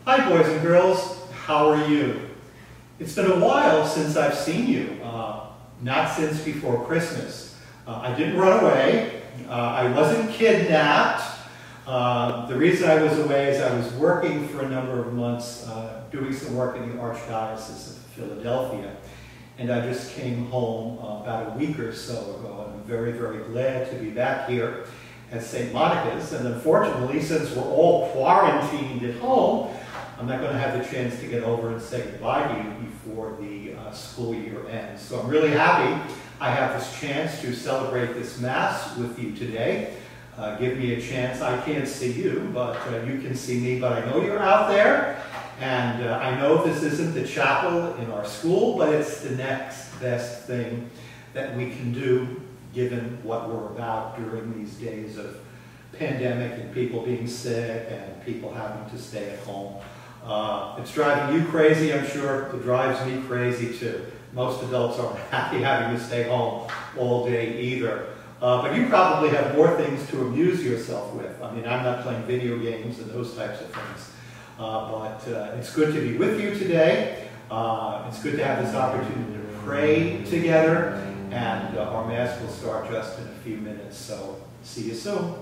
Hi boys and girls, how are you? It's been a while since I've seen you, not since before Christmas. I didn't run away, I wasn't kidnapped. The reason I was away is I was working for a number of months, doing some work in the Archdiocese of Philadelphia. And I just came home about a week or so ago, and I'm very, very glad to be back here at St. Monica's. And unfortunately, since we're all quarantined at home, I'm not going to have the chance to get over and say goodbye to you before the school year ends. So I'm really happy I have this chance to celebrate this Mass with you today. Give me a chance. I can't see you, but you can see me, but I know you're out there. And I know this isn't the chapel in our school, but it's the next best thing that we can do given what we're about during these days of pandemic and people being sick and people having to stay at home. It's driving you crazy, I'm sure. It drives me crazy too. Most adults aren't happy having to stay home all day either. But you probably have more things to amuse yourself with. I mean, I'm not playing video games and those types of things. But it's good to be with you today. It's good to have this opportunity to pray together. And our Mass will start just in a few minutes. So see you soon.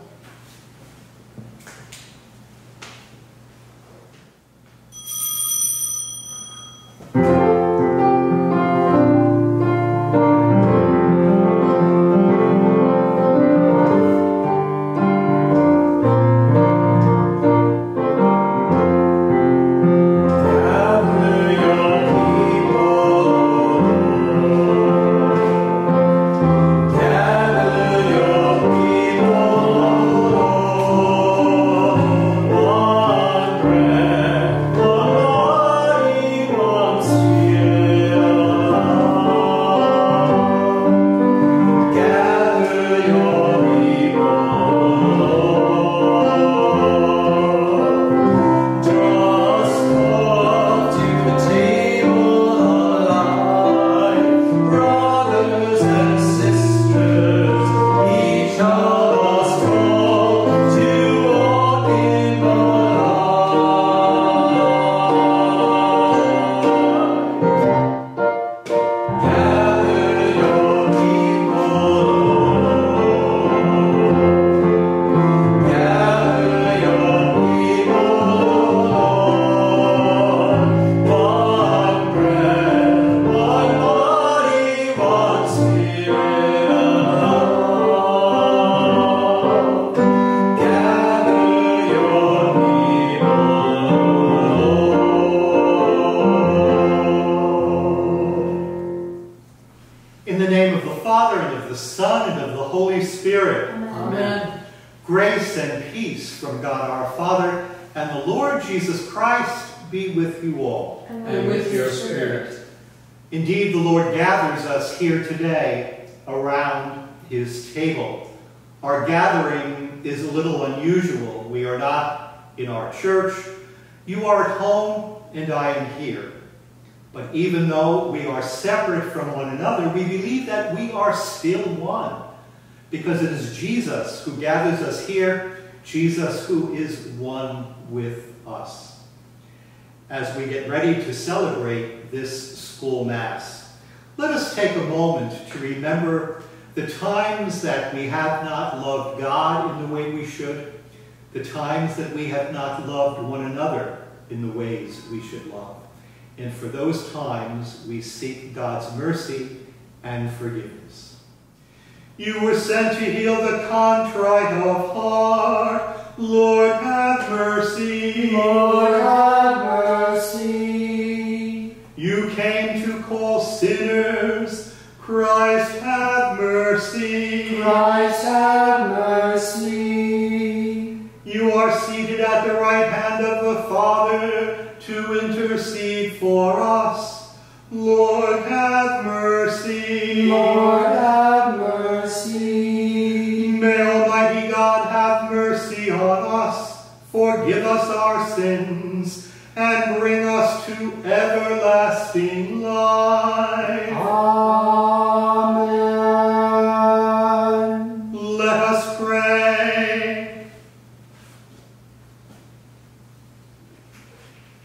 Indeed, the Lord gathers us here today around his table. Our gathering is a little unusual. We are not in our church. You are at home and I am here. But even though we are separate from one another, we believe that we are still one. Because it is Jesus who gathers us here, Jesus who is one with us. As we get ready to celebrate this school Mass, let us take a moment to remember the times that we have not loved God in the way we should, the times that we have not loved one another in the ways we should love. And for those times, we seek God's mercy and forgiveness. You were sent to heal the contrite of heart. Lord, have mercy. Lord, have mercy. You came to call sinners. Christ, have mercy. Christ, have mercy. You are seated at the right hand of the Father to intercede for us. Lord, have mercy. Lord, have mercy. May Almighty God have mercy on us, forgive us our sins, and bring us to everlasting life. Amen. Let us pray.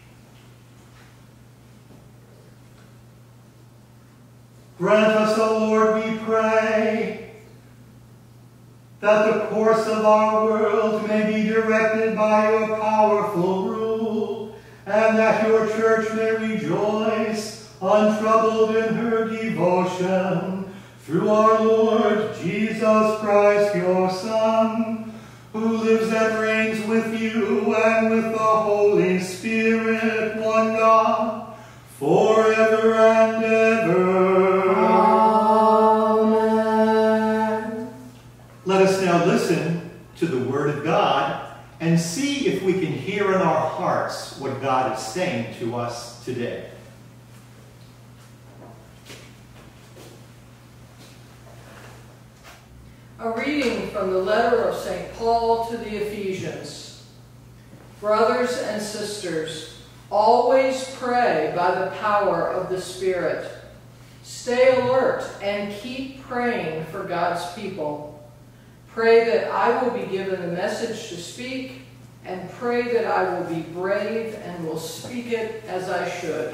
Grant us, O Lord, we pray, that the course of our world may be directed by your powerful rule, and that your church may rejoice, untroubled in her devotion, through our Lord Jesus Christ, your Son, who lives and reigns with you and with the Holy Spirit, one God, forever and ever. Amen. Let us now listen to the Word of God and see if we can hear in our hearts what God is saying to us today. A reading from the letter of St. Paul to the Ephesians. Brothers and sisters, always pray by the power of the Spirit. Stay alert and keep praying for God's people. Pray that I will be given the message to speak, and pray that I will be brave and will speak it as I should.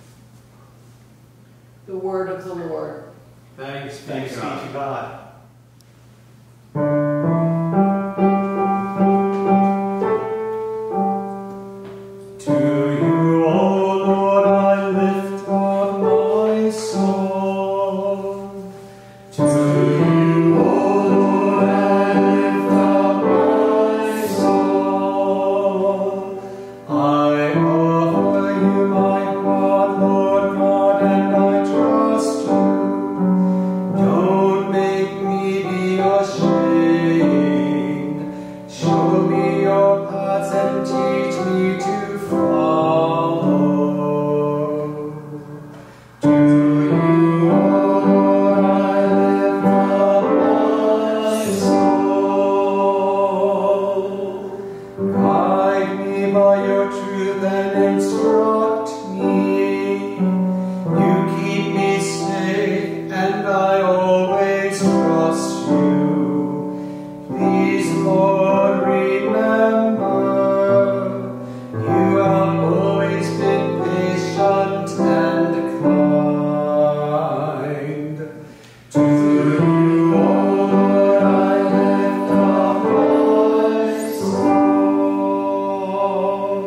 The word of the Lord. Thanks be to God. To you, O Lord, I lift up my soul. To you, O Lord, I lift up my soul. I offer you my heart, Lord God, and I trust you. Don't make me be ashamed. Show me your paths and teach me to follow. To you, O Lord, I lift up my soul. Guide me by your truth and instruct me. You keep me safe, and I always trust you. Please, Lord, remember, you have always been patient and kind. To you, O Lord, I lift up my soul.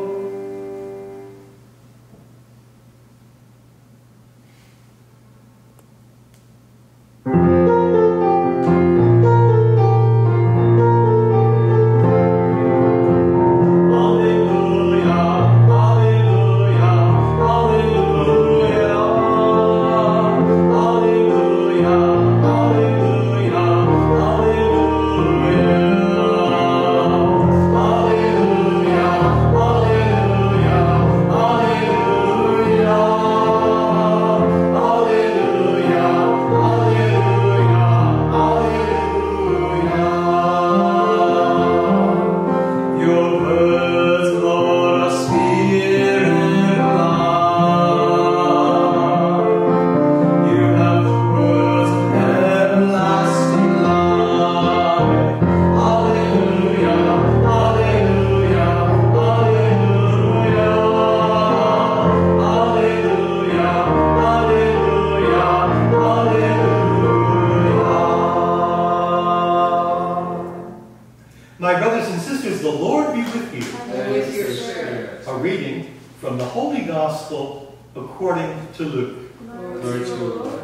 Your words, Lord, are spirit life. You have words of everlasting life. Alleluia, alleluia, alleluia. Alleluia, alleluia, alleluia. My brothers and sisters, the Lord be with you. And with your spirit. A reading from the Holy Gospel according to Luke. Glory to you, Lord.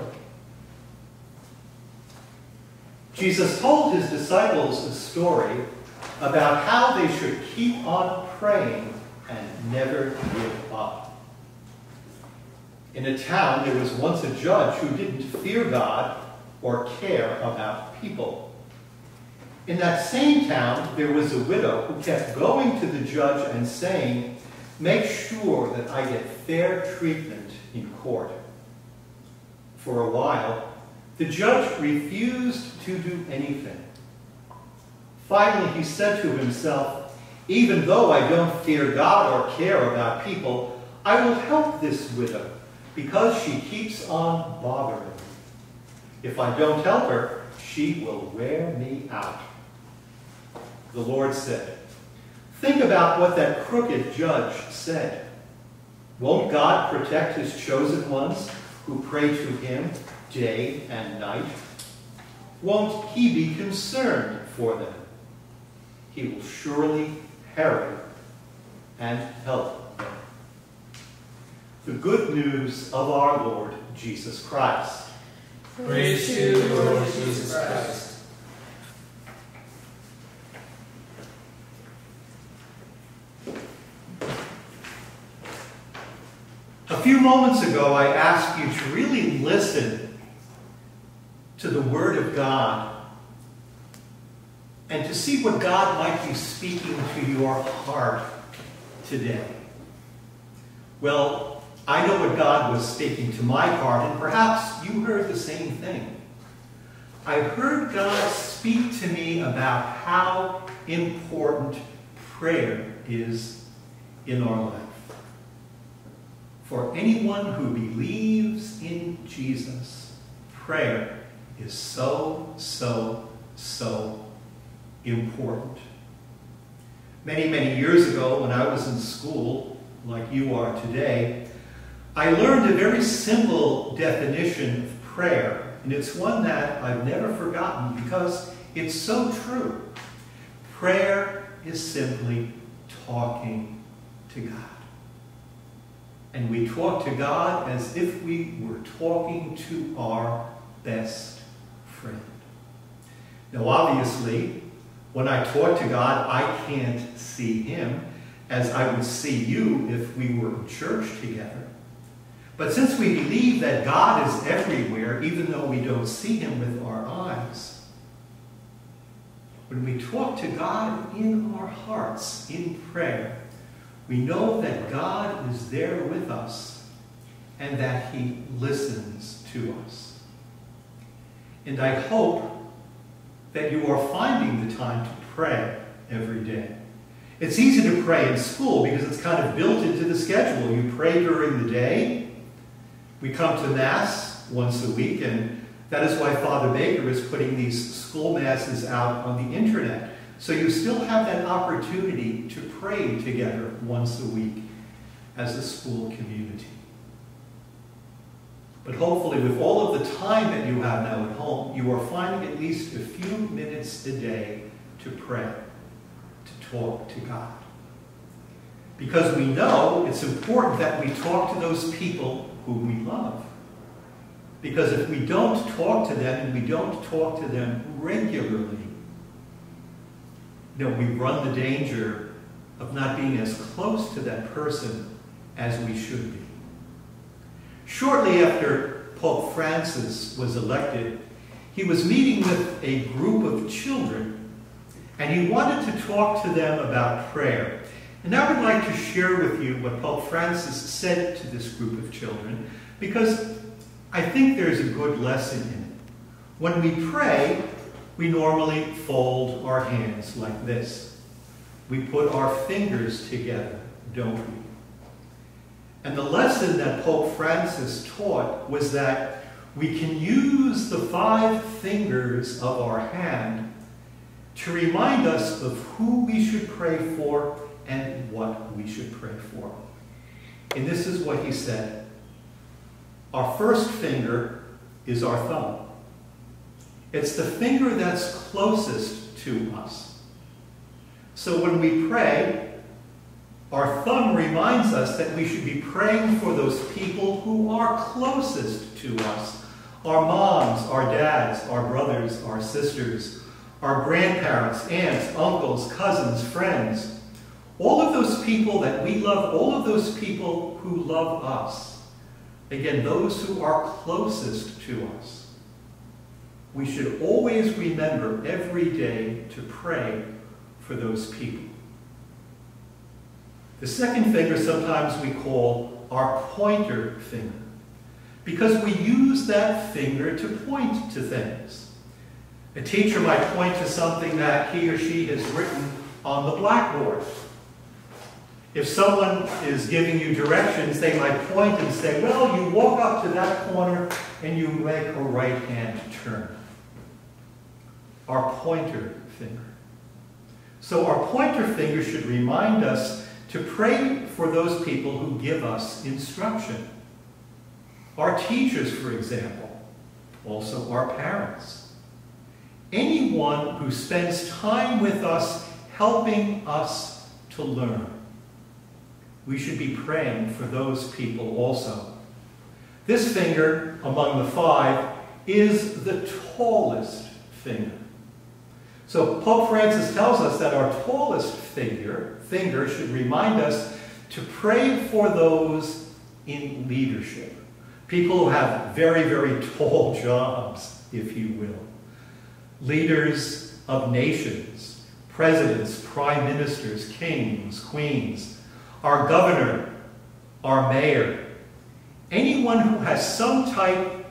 Jesus told his disciples a story about how they should keep on praying and never give up. In a town, there was once a judge who didn't fear God or care about people. In that same town, there was a widow who kept going to the judge and saying, "Make sure that I get fair treatment in court." For a while, the judge refused to do anything. Finally, he said to himself, "Even though I don't fear God or care about people, I will help this widow because she keeps on bothering me. If I don't help her, she will wear me out." The Lord said, "Think about what that crooked judge said. Won't God protect his chosen ones who pray to him day and night? Won't he be concerned for them? He will surely harry and help them. The good news of our Lord Jesus Christ. Praise to you, Lord Jesus Christ. A few moments ago, I asked you to really listen to the Word of God and to see what God might be speaking to your heart today. Well, I know what God was speaking to my heart, and perhaps you heard the same thing. I heard God speak to me about how important prayer is in our life. For anyone who believes in Jesus, prayer is so, so, so important. Many, many years ago, when I was in school, like you are today, I learned a very simple definition of prayer, and it's one that I've never forgotten because it's so true. Prayer is simply talking to God. And we talk to God as if we were talking to our best friend. Now, obviously, when I talk to God, I can't see him as I would see you if we were in church together. But since we believe that God is everywhere, even though we don't see him with our eyes, when we talk to God in our hearts, in prayer, we know that God is there with us and that he listens to us. And I hope that you are finding the time to pray every day. It's easy to pray in school because it's kind of built into the schedule. You pray during the day. We come to Mass once a week, and that is why Father Baker is putting these school Masses out on the internet. So you still have that opportunity to pray together once a week as a school community. But hopefully with all of the time that you have now at home, you are finding at least a few minutes a day to pray, to talk to God. Because we know it's important that we talk to those people whom we love. Because if we don't talk to them and we don't talk to them regularly, we run the danger of not being as close to that person as we should be. Shortly after Pope Francis was elected, he was meeting with a group of children, and he wanted to talk to them about prayer. And I would like to share with you what Pope Francis said to this group of children, because I think there's a good lesson in it. When we pray, we normally fold our hands like this. We put our fingers together, don't we? And the lesson that Pope Francis taught was that we can use the 5 fingers of our hand to remind us of who we should pray for and what we should pray for. And this is what he said. Our first finger is our thumb. It's the finger that's closest to us. So when we pray, our thumb reminds us that we should be praying for those people who are closest to us. Our moms, our dads, our brothers, our sisters, our grandparents, aunts, uncles, cousins, friends. All of those people that we love, all of those people who love us. Again, those who are closest to us. We should always remember every day to pray for those people. The second finger sometimes we call our pointer finger, because we use that finger to point to things. A teacher might point to something that he or she has written on the blackboard. If someone is giving you directions, they might point and say, well, you walk up to that corner and you make a right-hand turn. Our pointer finger. So our pointer finger should remind us to pray for those people who give us instruction. our teachers, for example, also our parents. Anyone who spends time with us, helping us to learn. We should be praying for those people also. This finger among the 5 is the tallest finger. So Pope Francis tells us that our tallest finger should remind us to pray for those in leadership. People who have very, very tall jobs, if you will. Leaders of nations, presidents, prime ministers, kings, queens, our governor, our mayor, anyone who has some type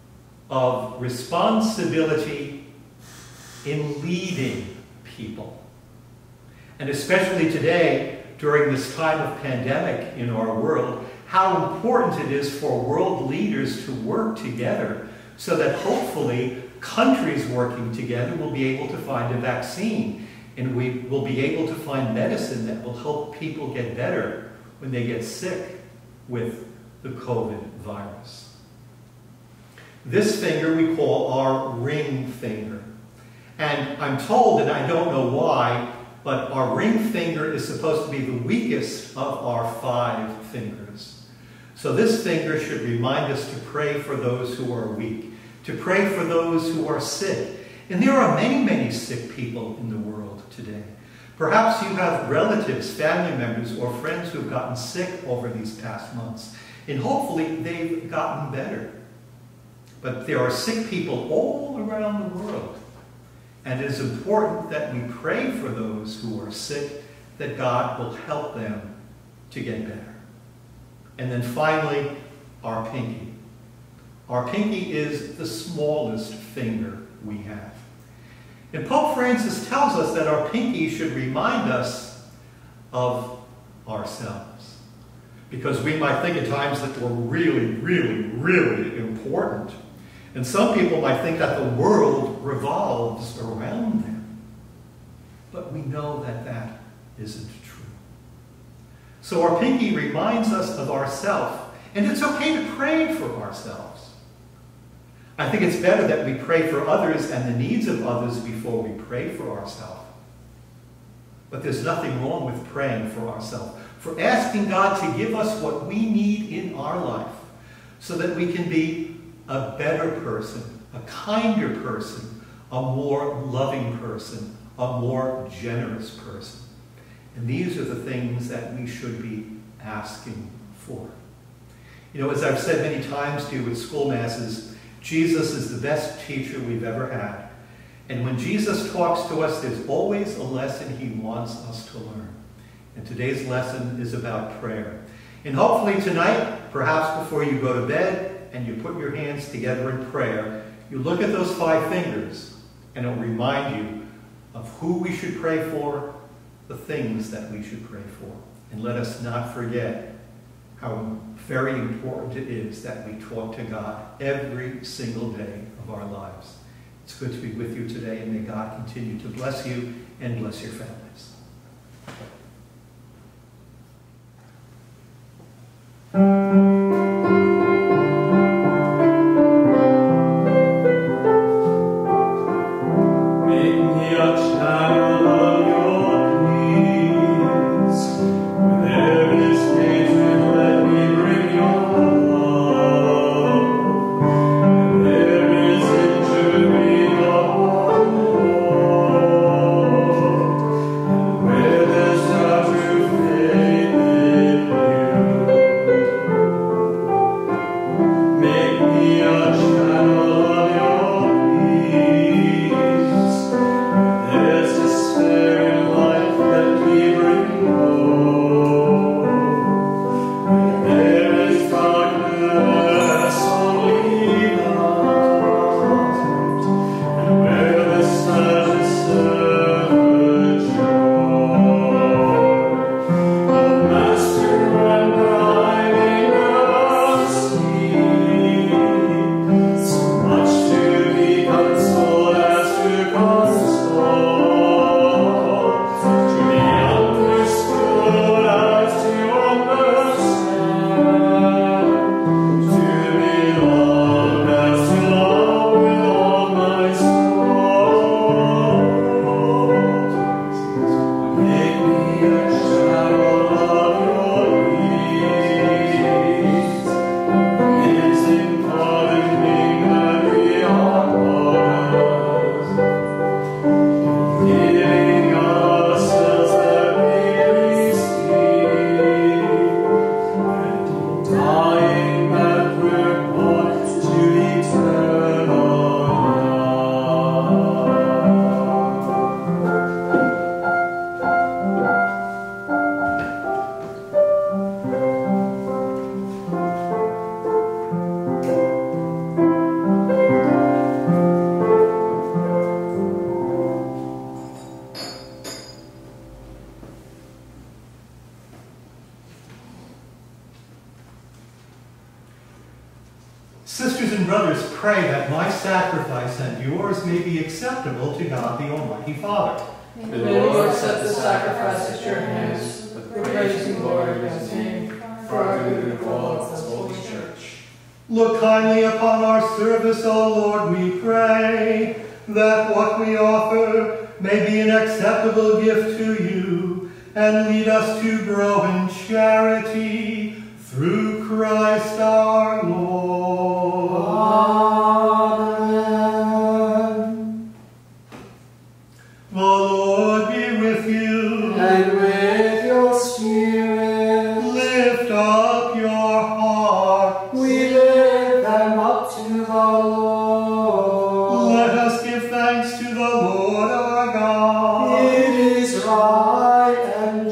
of responsibility in leading people. And especially today, during this time of pandemic in our world, how important it is for world leaders to work together so that hopefully countries working together will be able to find a vaccine, and we will be able to find medicine that will help people get better when they get sick with the COVID virus. This finger we call our ring finger. And I'm told, and I don't know why, but our ring finger is supposed to be the weakest of our 5 fingers. So this finger should remind us to pray for those who are weak, to pray for those who are sick. And there are many, many sick people in the world today. Perhaps you have relatives, family members, or friends who have gotten sick over these past months. And hopefully they've gotten better. But there are sick people all around the world. And it is important that we pray for those who are sick, that God will help them to get better. And then finally, our pinky. Our pinky is the smallest finger we have. And Pope Francis tells us that our pinky should remind us of ourselves. Because we might think at times that we're really, really, really important. And some people might think that the world revolves around them. But we know that that isn't true. So our pinky reminds us of ourselves. And it's okay to pray for ourselves. I think it's better that we pray for others and the needs of others before we pray for ourselves. But there's nothing wrong with praying for ourselves, for asking God to give us what we need in our life so that we can be a better person, a kinder person, a more loving person, a more generous person. And these are the things that we should be asking for. You know, as I've said many times to you at school masses, Jesus is the best teacher we've ever had. And when Jesus talks to us, there's always a lesson he wants us to learn. And today's lesson is about prayer. And hopefully tonight, perhaps before you go to bed and you put your hands together in prayer, you look at those 5 fingers and it'll remind you of who we should pray for, the things that we should pray for. And let us not forget how very important it is that we talk to God every single day of our lives. It's good to be with you today, and may God continue to bless you and bless your families. sisters and brothers, pray that my sacrifice and yours may be acceptable to God the Almighty Father. May the Lord accept the sacrifice at your hands, the praise and glory of his name, for our good and for all of the Holy Church. Look kindly upon our service, O Lord, we pray, that what we offer may be an acceptable gift to you, and lead us to grow in charity, through Christ our Lord. Amen. The Lord be with you. And with your spirit. Lift up your hearts. We lift them up to the Lord. Let us give thanks to the Lord our God. It is right and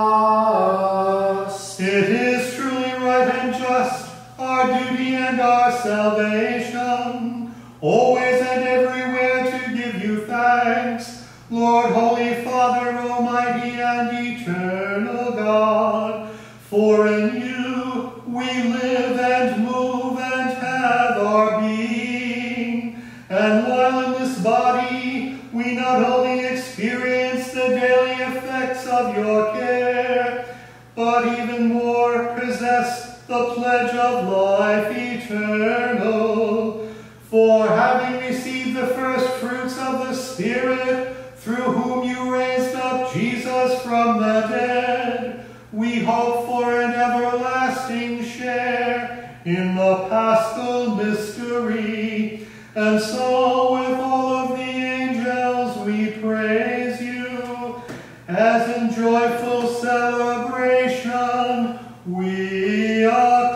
just. It is truly right and just, our duty and our salvation, always and everywhere to give you thanks, Lord, Holy Father, Almighty and eternal God. For in you we live and move and have our being. And while in this body we not only experience the daily effects of your care, but even more possess the pledge of life eternal. For having received the first fruits of the Spirit, through whom you raised up Jesus from the dead, we hope for an everlasting share in the Paschal mystery. And so with all of the angels we praise you, as in joyful celebration we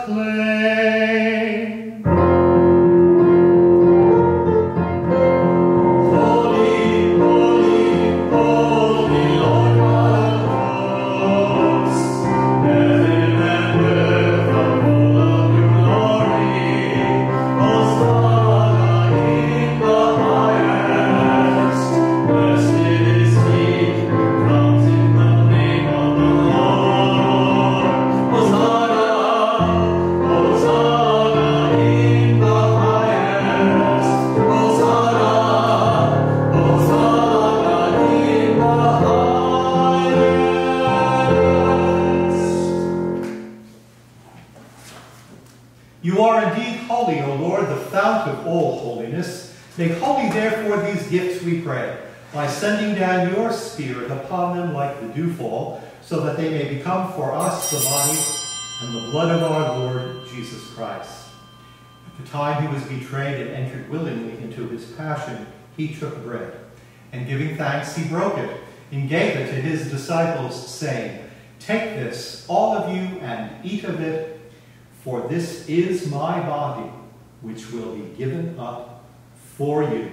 acclaim. Holy, holy, holy Lord God of hosts, heaven and earth are full of your glory. Hosanna in the highest. Blessed is he who comes in the name of the Lord. Hosanna, Hosanna in the highest. Hosanna, Hosanna in the highest. You are indeed holy, O Lord, the fount of all holiness. Make holy, therefore, these gifts, we pray, by sending down your Spirit upon them like the dewfall, so that they may become for us the body and the blood of our Lord Jesus Christ. At the time he was betrayed and entered willingly into his passion, he took bread, and giving thanks, he broke it, and gave it to his disciples, saying, "Take this, all of you, and eat of it, for this is my body, which will be given up for you."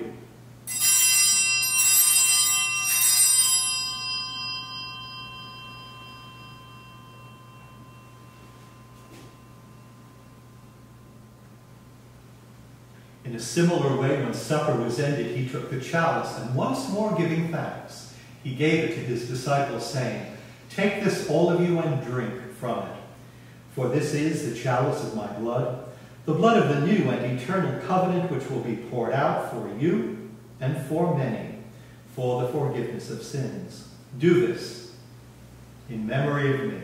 In a similar way, when supper was ended, he took the chalice, and once more giving thanks, he gave it to his disciples, saying, "Take this, all of you, and drink from it. For this is the chalice of my blood, the blood of the new and eternal covenant, which will be poured out for you and for many, for the forgiveness of sins. Do this in memory of me."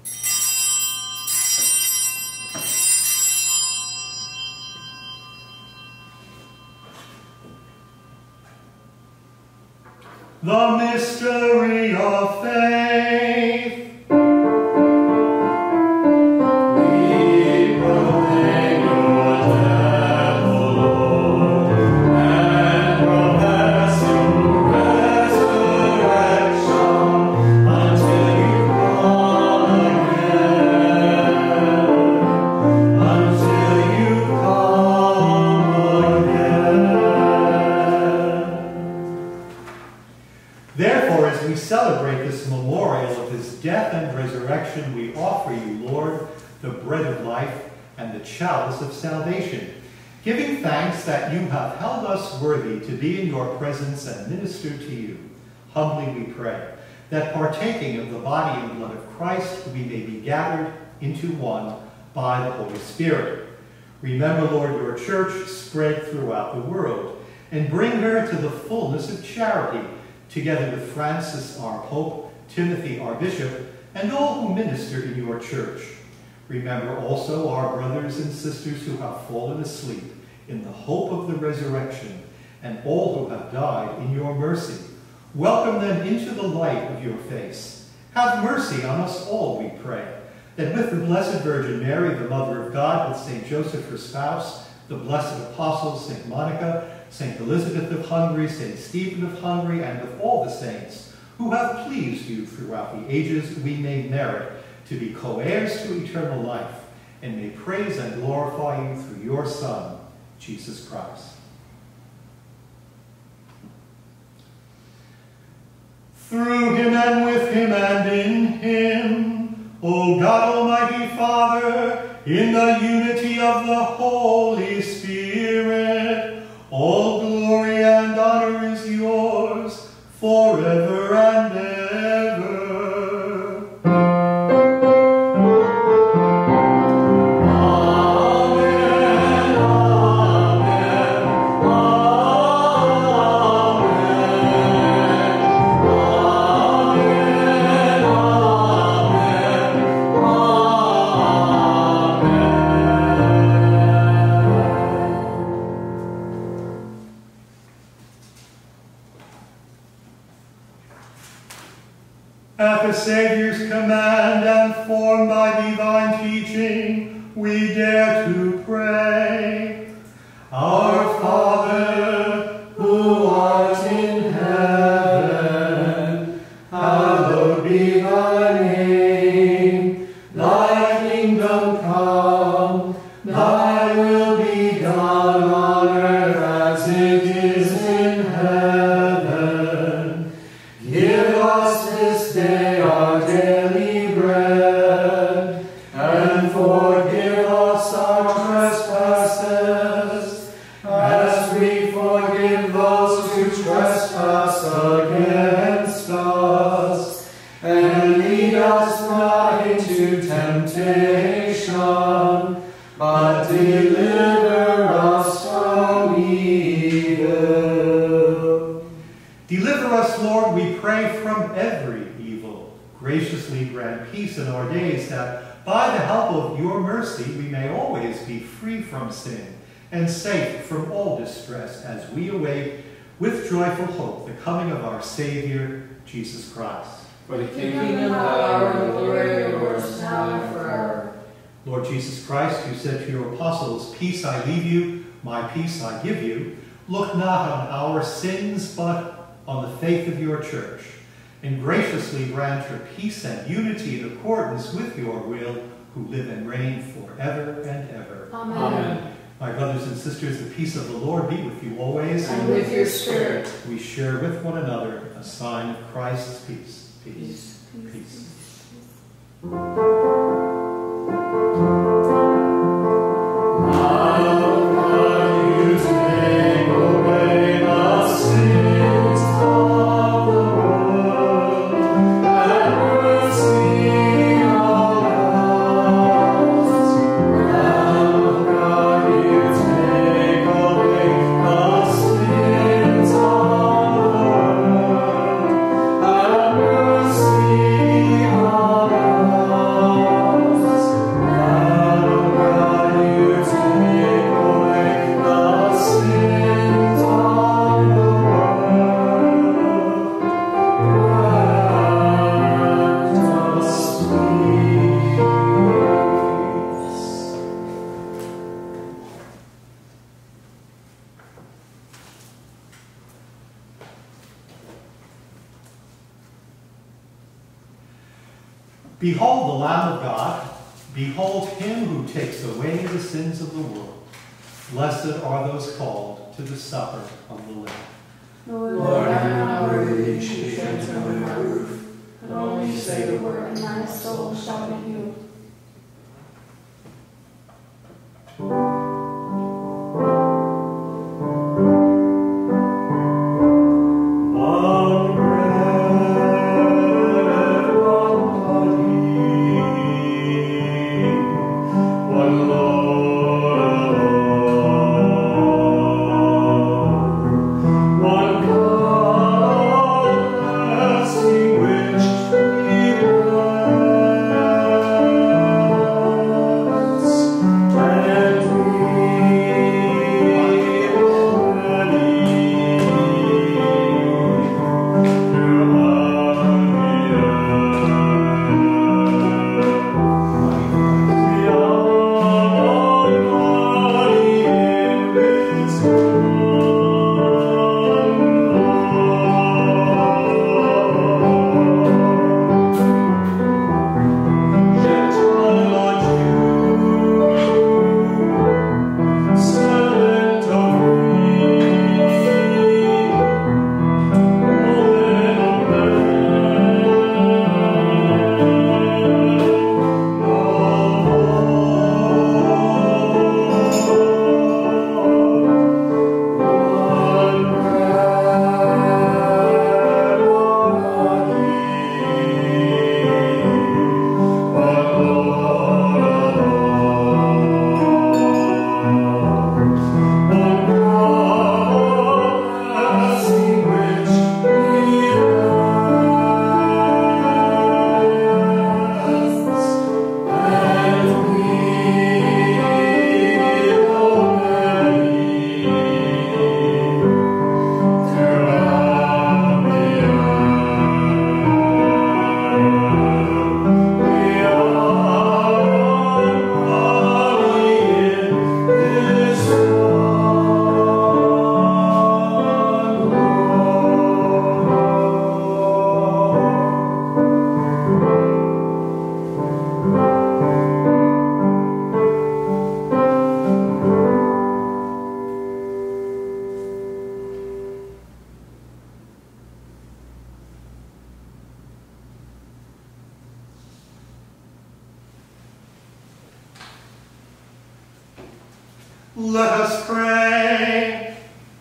The mystery of faith. We proclaim your death, O Lord, and profess your resurrection until you come again. Until you come again. Therefore, as we celebrate this memorial of his death and resurrection, we offer you, Lord, the bread of life and the chalice of salvation, giving thanks that you have held us worthy to be in your presence and minister to you. Humbly we pray that partaking of the body and blood of Christ, we may be gathered into one by the Holy Spirit. Remember, Lord, your church spread throughout the world, and bring her to the fullness of charity, together with Francis, our Pope, Timothy, our Bishop, and all who minister in your church. Remember also our brothers and sisters who have fallen asleep in the hope of the resurrection, and all who have died in your mercy. Welcome them into the light of your face. Have mercy on us all, we pray, that with the Blessed Virgin Mary, the Mother of God, with St. Joseph, her spouse, the blessed apostles, St. Monica, St. Elizabeth of Hungary, St. Stephen of Hungary, and with all the saints who have pleased you throughout the ages, we may merit to be co-heirs to eternal life, and may praise and glorify you through your Son, Jesus Christ. Through him and with him and in him, O God Almighty Father, in the unity of the Holy Spirit, all glory and honor is yours forever and ever. At the Savior's command and formed by divine teaching, we dare to pray. Our Father, who art in heaven, hallowed be thy name. Thy kingdom come, thy will be done on earth as it is in heaven. Give us this day our daily bread, and forgive us our trespasses, as we forgive those who trespass against us. And lead us not into temptation, but deliver us from evil. Deliver us, Lord, we pray, from every evil. Graciously grant peace in our days, that by the help of your mercy we may always be free from sin and safe from all distress, as we await with joyful hope the coming of our Savior, Jesus Christ. For the Kingdom, power, and glory are yours, now and forever. Lord Jesus Christ, who said to your apostles, "Peace I leave you, my peace I give you," look not on our sins, but on the faith of your church, and graciously grant her peace and unity in accordance with your will, who live and reign forever and ever. Amen. Amen. My brothers and sisters, the peace of the Lord be with you always. And with your spirit. We share with one another a sign of Christ's peace. Peace. Peace. Behold the Lamb of God. Behold him who takes away the sins of the world. Blessed are those called to the supper of the Lamb. Lord, I am not worthy that you should enter under my roof, but only say the word, and my soul shall be healed. One Lord. Let us pray.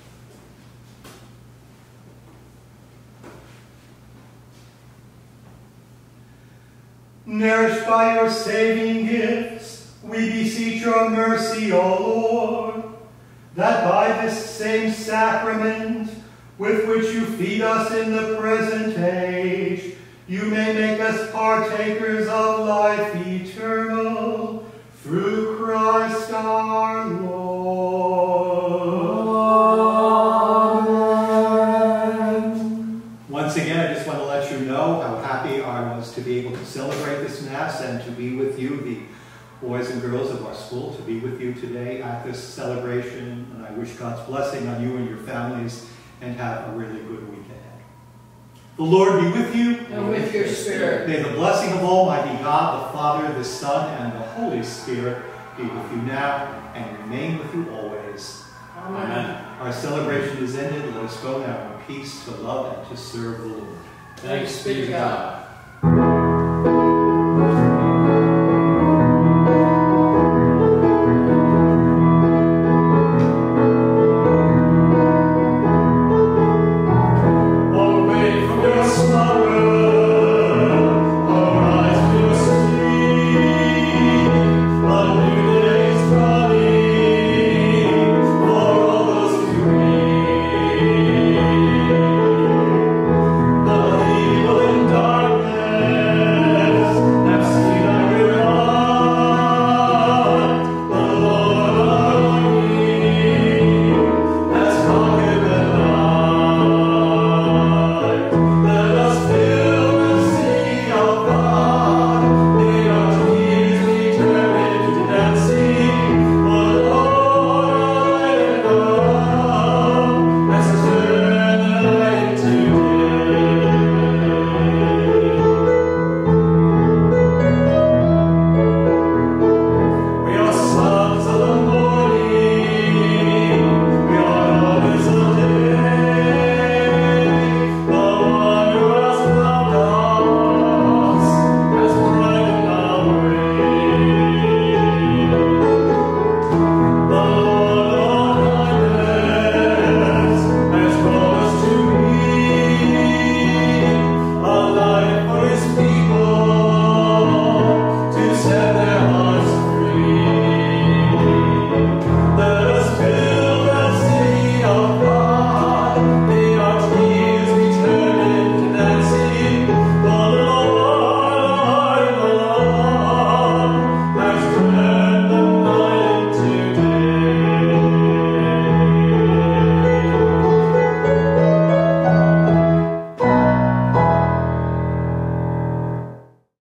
Nourished by your saving gifts, we beseech your mercy, O Lord, that by this same sacrament with which you feed us in the present age, you may make us partakers of life eternal, through Christ our Lord. Amen. Once again, I just want to let you know how happy I was to be able to celebrate this Mass and to be with you, the boys and girls of our school, to be with you today at this celebration. And I wish God's blessing on you and your families, and have a really good week ahead. The Lord be with you. And with your spirit. May the blessing of Almighty God, the Father, the Son, and the Holy Spirit be with you now and remain with you always. Amen. Our celebration is ended. Let us go now in peace to love and to serve the Lord. Thanks be to God.